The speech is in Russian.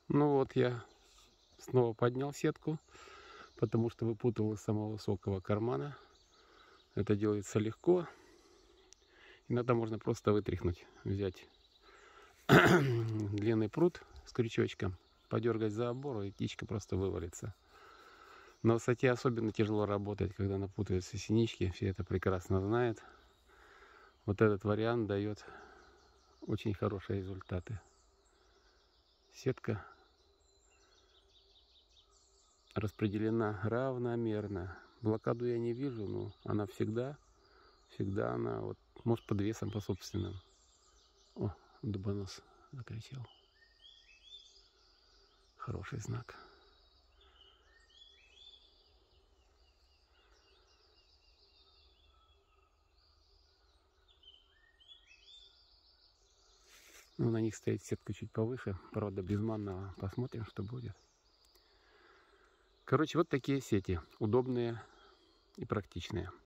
Ну вот я снова поднял сетку, потому что выпутал из самого высокого кармана. Это делается легко. Иногда можно просто вытряхнуть, взять длинный прут с крючочком, подергать за обору, и птичка просто вывалится. На высоте особенно тяжело работать, когда напутаются синички, все это прекрасно знают. Вот этот вариант дает очень хорошие результаты. Сетка распределена равномерно. Блокаду я не вижу, но она всегда она, вот, может, под весом по собственным. О, дубонос закричал. Хороший знак. Ну, на них стоит сетка чуть повыше, правда, без манного. Посмотрим, что будет. Короче, вот такие сети. Удобные и практичные.